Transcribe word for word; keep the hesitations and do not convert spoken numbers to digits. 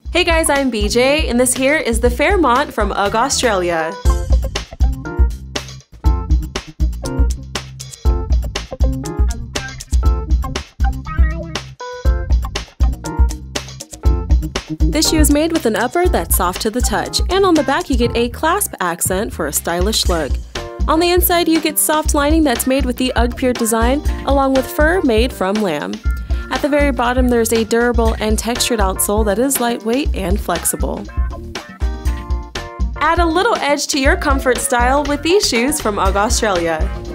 Hey guys, I'm B J, and this here is the Fairmont from U G G Australia. This shoe is made with an upper that's soft to the touch, and on the back you get a clasp accent for a stylish look. On the inside you get soft lining that's made with the U G G Pure design, along with fur made from lamb. At the very bottom there's a durable and textured outsole that is lightweight and flexible. Add a little edge to your comfort style with these shoes from U G G Australia.